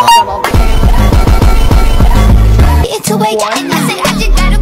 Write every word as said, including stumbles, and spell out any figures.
It's a wake and I said I just gotta